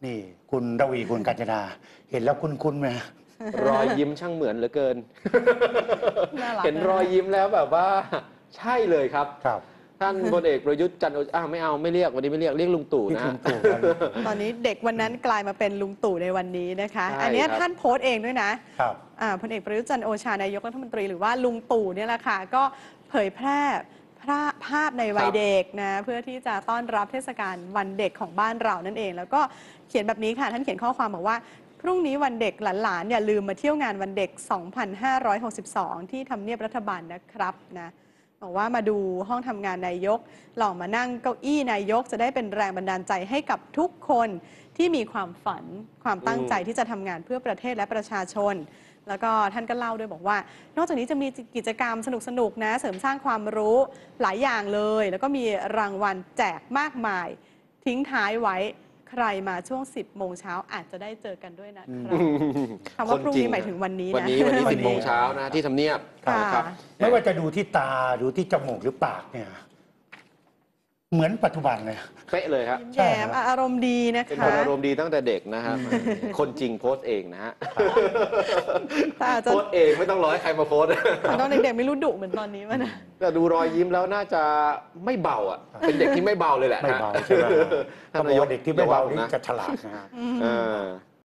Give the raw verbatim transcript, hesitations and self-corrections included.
นี่คุณระวีคุณกาญจนาเห็นแล้วคุ้นๆไหมรอยยิ้มช่างเหมือนเหลือเกินเห็นรอยยิ้มแล้วแบบว่าใช่เลยครับครับท่านพลเอกประยุทธ์จันทร์โอชาไม่เอาไม่เรียกวันนี้ไม่เรียกเรียกลุงตู่นะตอนนี้เด็กวันนั้นกลายมาเป็นลุงตู่ในวันนี้นะคะอันนี้ท่านโพสต์เองด้วยนะครับพลเอกประยุทธ์จันทร์โอชานายกรัฐมนตรีหรือว่าลุงตู่เนี่ยแหละค่ะก็เผยแพร่ภาพในวัยเด็กนะเพื่อที่จะต้อนรับเทศกาลวันเด็กของบ้านเรานั่นเองแล้วก็เขียนแบบนี้ค่ะท่านเขียนข้อความบอกว่าพรุ่งนี้วันเด็กหลานๆอย่าลืมมาเที่ยวงานวันเด็ก สองพันห้าร้อยหกสิบสอง ที่ทำเนียบรัฐบาลนะครับนะบอกว่ามาดูห้องทำงานนายกลองมานั่งเก้าอี้นายกจะได้เป็นแรงบันดาลใจให้กับทุกคนที่มีความฝันความตั้งใจที่จะทำงานเพื่อประเทศและประชาชนแล้วก็ท่านก็เล่าด้วยบอกว่านอกจากนี้จะมีกิจกรรมสนุกๆนะเสริมสร้างความรู้หลายอย่างเลยแล้วก็มีรางวัลแจกมากมายทิ้งท้ายไว้ใครมาช่วงสิบโมงเช้าอาจจะได้เจอกันด้วยนะครับคำว่าพรุ่งนี้หมายถึงวันนี้นะวันนี้วันนี้สิบโมงเช้านะที่ทำเนียบครับไม่ว่าจะดูที่ตาดูที่จมูกหรือปากเนี่ยเหมือนปัจจุบันเลยเป๊ะเลยครับแย้มอารมณ์ดีนะคะเป็นคนอารมณ์ดีตั้งแต่เด็กนะครับคนจริงโพสต์เองนะฮะโพสต์เองไม่ต้องรอให้ใครมาโพสต์ตอนเด็กๆไม่รู้ดุเหมือนตอนนี้มั้ยนะแต่ดูรอยยิ้มแล้วน่าจะไม่เบาอ่ะเป็นเด็กที่ไม่เบาเลยแหละไม่เบาใช่ไหมถ้าบอกว่าเด็กที่ไม่เบานี่จะฉลาดนะฮะ